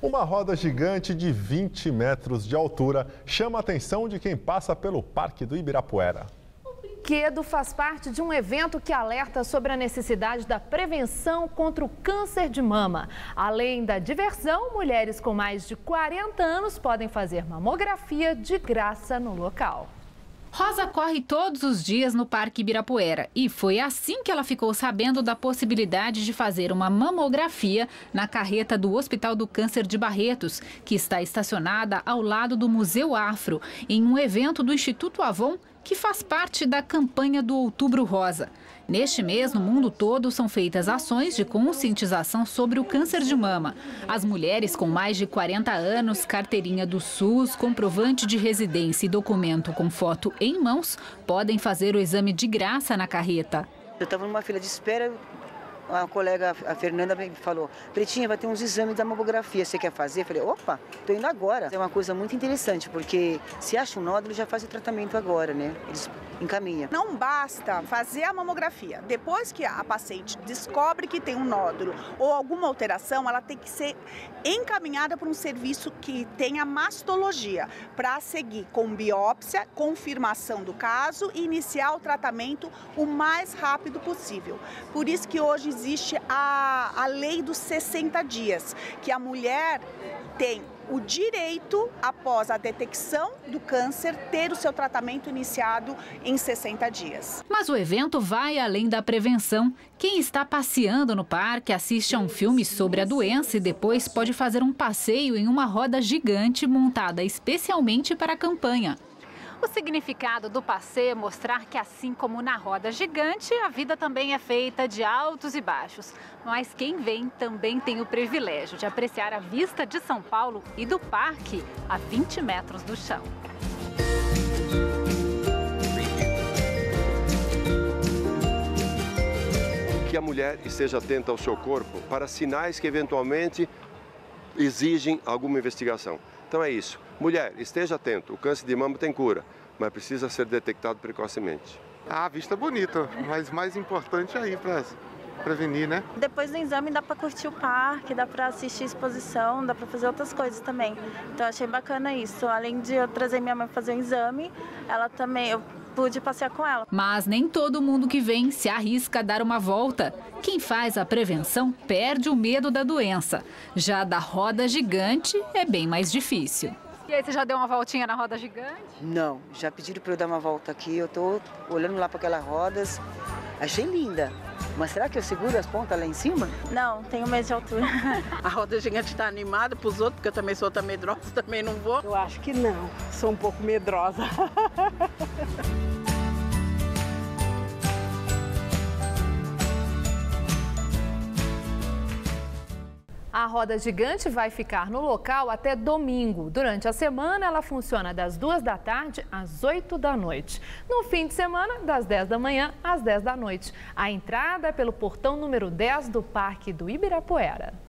Uma roda gigante de 20 metros de altura chama a atenção de quem passa pelo Parque do Ibirapuera. O brinquedo faz parte de um evento que alerta sobre a necessidade da prevenção contra o câncer de mama. Além da diversão, mulheres com mais de 40 anos podem fazer mamografia de graça no local. Rosa corre todos os dias no Parque Ibirapuera e foi assim que ela ficou sabendo da possibilidade de fazer uma mamografia na carreta do Hospital do Câncer de Barretos, que está estacionada ao lado do Museu Afro, em um evento do Instituto Avon, que faz parte da campanha do Outubro Rosa. Neste mês, no mundo todo, são feitas ações de conscientização sobre o câncer de mama. As mulheres com mais de 40 anos, carteirinha do SUS, comprovante de residência e documento com foto em mãos, podem fazer o exame de graça na carreta. Eu estava numa fila de espera. A colega, a Fernanda, me falou: Pretinha, vai ter uns exames da mamografia, você quer fazer? Eu falei: opa, estou indo agora. É uma coisa muito interessante, porque se acha um nódulo, já faz o tratamento agora, né? Eles encaminham. Não basta fazer a mamografia. Depois que a paciente descobre que tem um nódulo ou alguma alteração, ela tem que ser encaminhada para um serviço que tenha mastologia, para seguir com biópsia, confirmação do caso e iniciar o tratamento o mais rápido possível. Por isso que hoje existe a lei dos 60 dias, que a mulher tem o direito, após a detecção do câncer, ter o seu tratamento iniciado em 60 dias. Mas o evento vai além da prevenção. Quem está passeando no parque assiste a um filme sobre a doença e depois pode fazer um passeio em uma roda gigante montada especialmente para a campanha. O significado do passeio é mostrar que, assim como na roda gigante, a vida também é feita de altos e baixos. Mas quem vem também tem o privilégio de apreciar a vista de São Paulo e do parque a 20 metros do chão. Que a mulher esteja atenta ao seu corpo para sinais que eventualmente exigem alguma investigação. Então é isso. Mulher, esteja atento. O câncer de mama tem cura, mas precisa ser detectado precocemente. A vista bonita, mas mais importante aí para prevenir, né? Depois do exame dá para curtir o parque, dá para assistir exposição, dá para fazer outras coisas também. Então achei bacana isso. Além de eu trazer minha mãe fazer um exame, ela também, eu pude passear com ela. Mas nem todo mundo que vem se arrisca a dar uma volta. Quem faz a prevenção perde o medo da doença. Já da roda gigante é bem mais difícil. E aí, você já deu uma voltinha na roda gigante? Não, já pediram para eu dar uma volta aqui, eu estou olhando lá para aquelas rodas, achei linda. Mas será que eu seguro as pontas lá em cima? Não, tenho medo de altura. A roda gigante está animada para os outros, porque eu também sou outra medrosa, também não vou. Eu acho que não, sou um pouco medrosa. A roda gigante vai ficar no local até domingo. Durante a semana, ela funciona das 2 da tarde às 8 da noite. No fim de semana, das 10 da manhã às 10 da noite. A entrada é pelo portão número 10 do Parque do Ibirapuera.